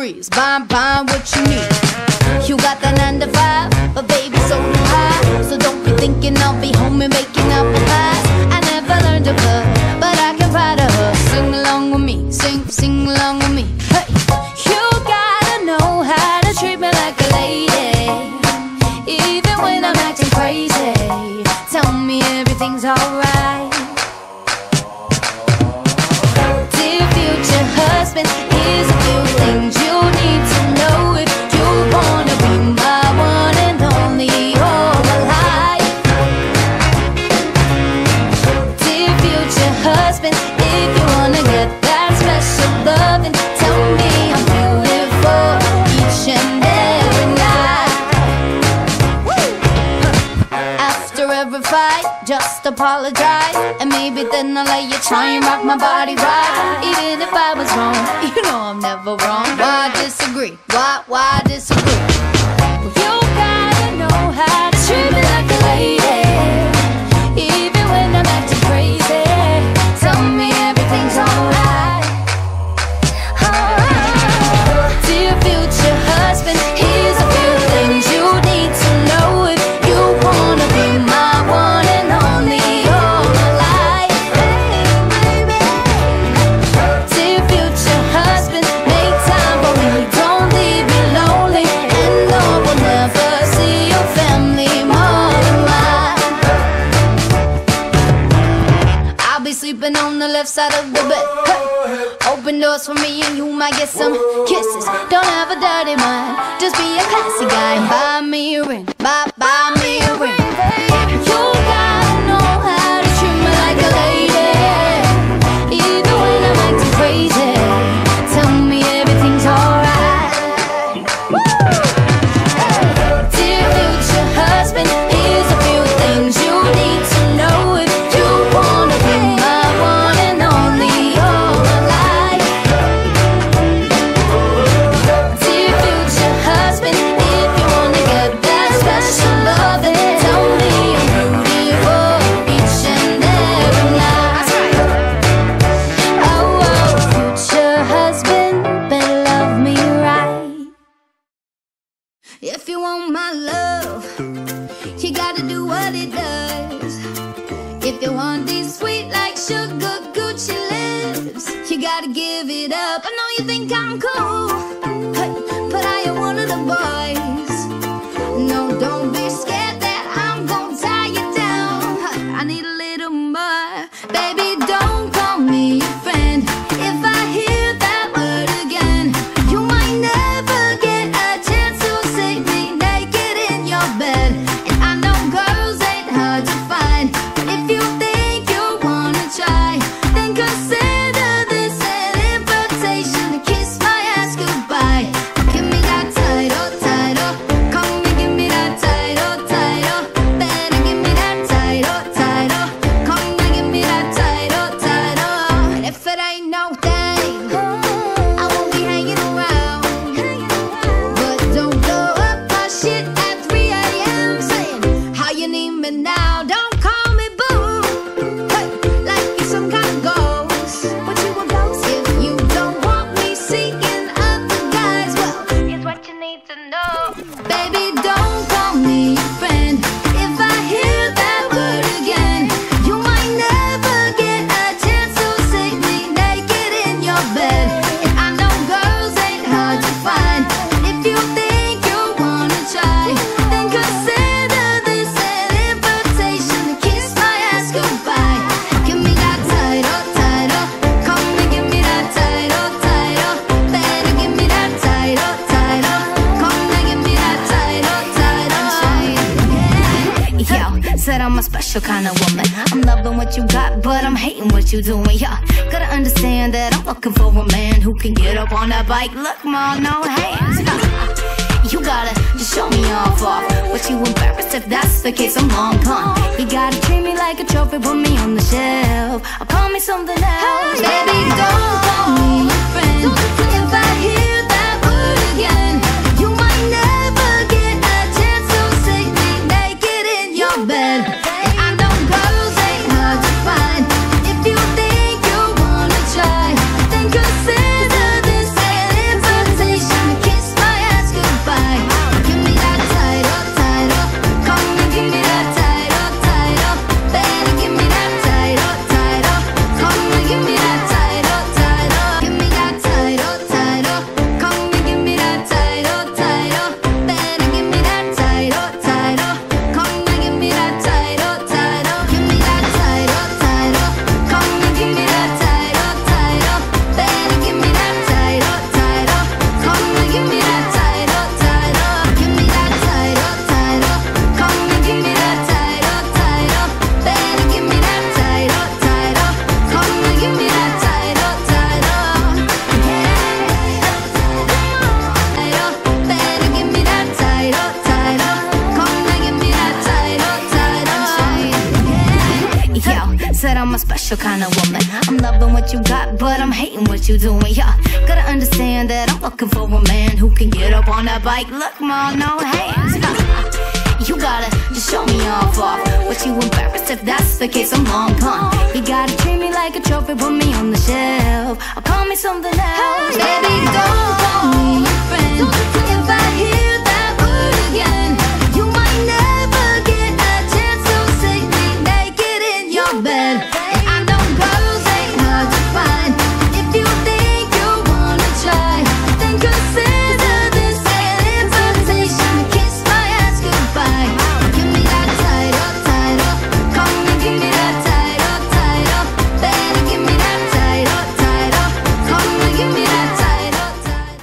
breeze. Buy what you need. You got that 9 to 5, but baby, so do I. So don't be thinking I'll be home and making apple pies. I never learned to cook, but I can ride a hook. Sing along with me, sing along with me. Hey, you gotta know how to treat me like a lady, even when I'm acting crazy. Tell me everything's alright. Dear future husband, here's a few things you need to know if you wanna be my one and only all my life. Dear future husband, if you wanna get that special loving, tell me I'm beautiful each and every night. After every fight, just apologize, and maybe then I'll let you try and rock my body right. Even if I was wrong, you know I'm never wrong. Why disagree? Why disagree? You gotta know how to treat me like a lady, even when I'm acting crazy. Tell me everything's alright. Dear future husband, here's a few things you need to know if you wanna be my one and only all my life. Dear future husband, make time for me, don't leave me lonely, and no, we'll never see your family more than mine. I'll be sleeping on the left side of the bed. Hey. Open doors for me and you might get some kisses. Don't have a dirty mind, just be a classy guy and buy me a ring, buy me a ring. You gotta know how to treat me like a lady, even when I'm acting crazy. Tell me everything's alright. Dear future husband, here's a few things you need to know if you wanna be my one and only all my life. Dear future husband, if you wanna get that special loving, tell me I'm beautiful each and every night. Oh, future husband, better love me right. If you want my love, you gotta do what it does. If you want these sweet like sugar Gucci lips, you gotta give it up. I know you think I'm cool, hey, but I am one of the boys. No, don't be scared that I'm gonna tie you down. I need a little more. Baby, don't call me your friend. If I hear that word again, you might never get a chance to see me naked in your bed. And I know girls ain't hard to find, but if you think you wanna try, then consider this an invitation to kiss my ass goodbye. Give me that title, title. Come and give me that title, title. Better give me that title, title. Come and give me that title, title. And if it ain't no thing, I won't be hanging around. But don't blow up my shit at 3 a.m. saying how you need me now. Don't call me boo, hey, like you're some kind of ghost. What you a ghost? If you don't want me seeking other guys, well, here's what you need to know. Baby, don't call me your friend. If I hear that word again, you might never get a chance to see me naked in your bed. And I know girls ain't hard to find, but if you think you wanna try, then consider this an invitation to kiss my ass goodbye. Give me that title, title. Come and give me that title, title. Better give me that title, title. Come and give me that title, title. Yo, said I'm a special kind of woman. I'm loving what you got, but I'm hating what you doing. Yeah, gotta understand that I'm looking for a man who can get up on that bike. Look, ma, no hands. You gotta just show me off. But you embarrassed if that's the case, I'm long gone. You gotta treat me like a trophy, put me on the shelf, or call me something else. Baby, don't call me your friend. If I hear that word again, you might never get a chance to see me naked in your bed. And I know girls ain't hard to find. If you think you wanna try, then consider this an invitation special kind of woman. I'm loving what you got, but I'm hating what you doing. Yeah, gotta understand that I'm looking for a man who can get up on that bike. Look, ma, no hands. You gotta just show me off. What you embarrassed if that's the case? I'm long gone. You gotta treat me like a trophy, put me on the shelf, or call me something else. Baby,